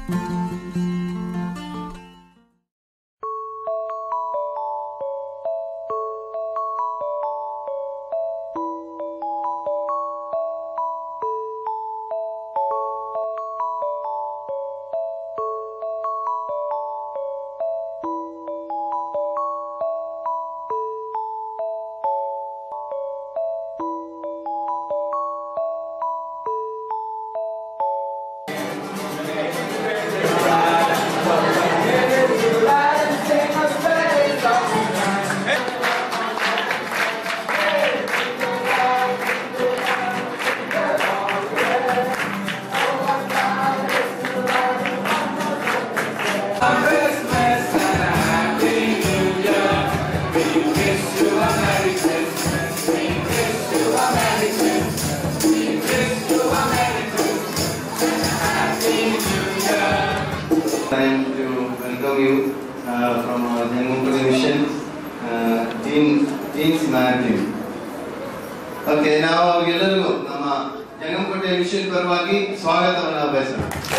Time to welcome you from our Jagamakote mission team's team. Okay, now ಎಲ್ಲರಿಗೂ ನಮ್ಮ ಜಗಮಕೋಟೆ mission ಪರವಾಗಿ ಸ್ವಾಗತವನ್ನು ಬಯಸೋಣ.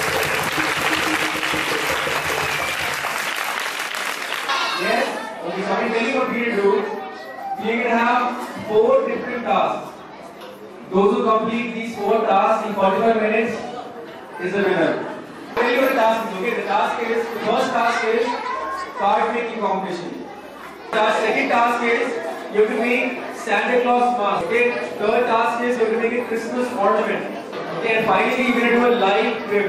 Yes, okay, so I'm telling you what we do. We can have 4 different tasks. Those who complete these 4 tasks in 45 minutes is the winner. I'll tell you what the task is, okay? The first task is card making competition. The second task is you have to make Santa Claus mask. Okay? Third task is you have to make a Christmas ornament. Okay? And finally you're going to do a live trip.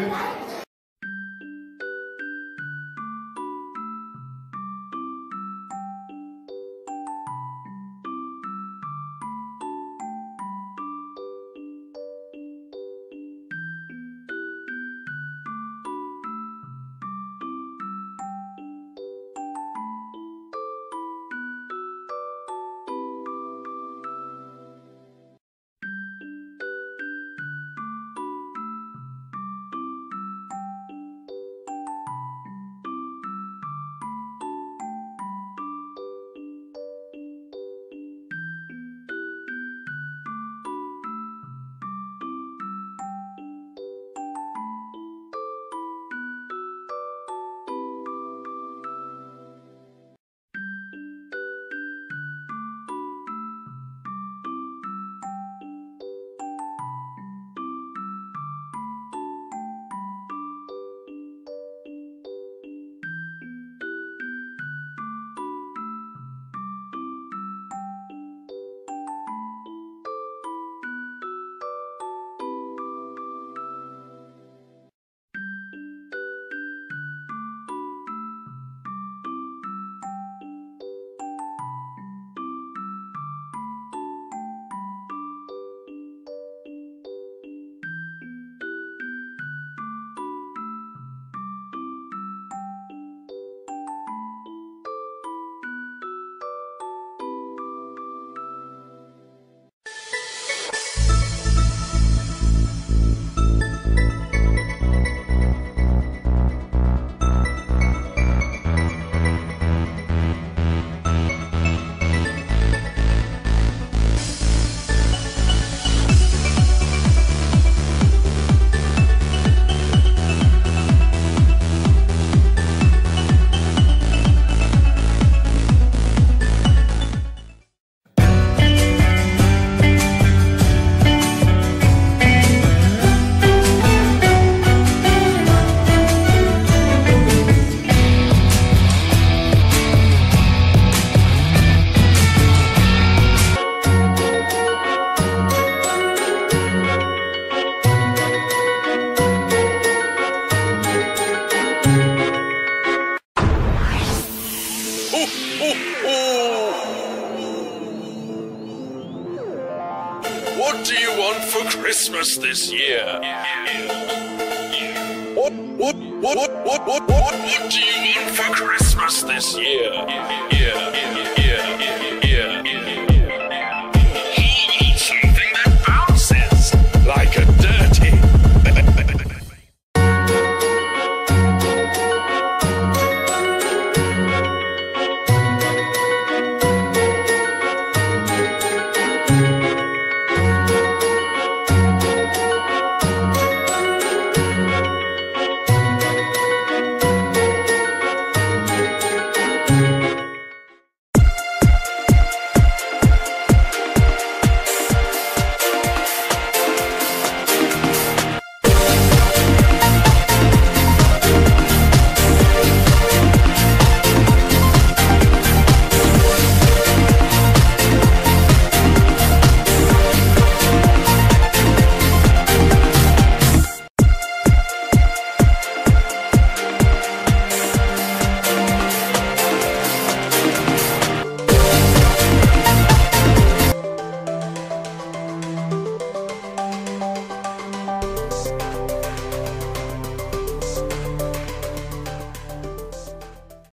What do you want for Christmas this year? What do you want for Christmas this year?